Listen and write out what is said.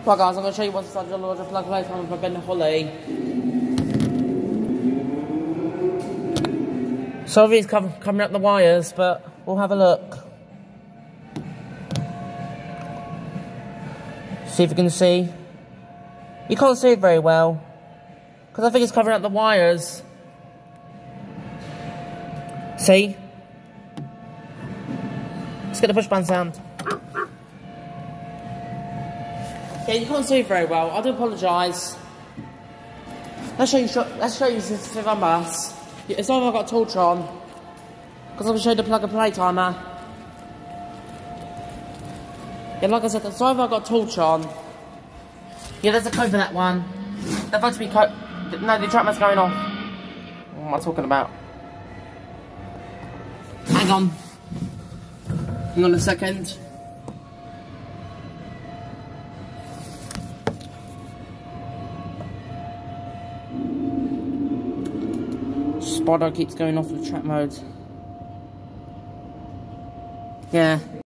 Right guys, I'm going to show you what's inside the larger plug play time for Ben Holly. Sorry it's coming up the wires, but we'll have a look. See if you can see. You can't see it very well, because I think it's covering up the wires. See? Let's get the push band sound. Yeah, you can't see it very well. I do apologise. Let's show you this on bus. It's either I've got a torch on, because I'm going to show you the plug and play timer. Yeah, like I said, it's either I've got a torch on. Yeah, there's a code for that one. They're about to be code. No, the trap man's going off. What am I talking about? Hang on. Hang on a second. Spotter keeps going off the trap mode. Yeah.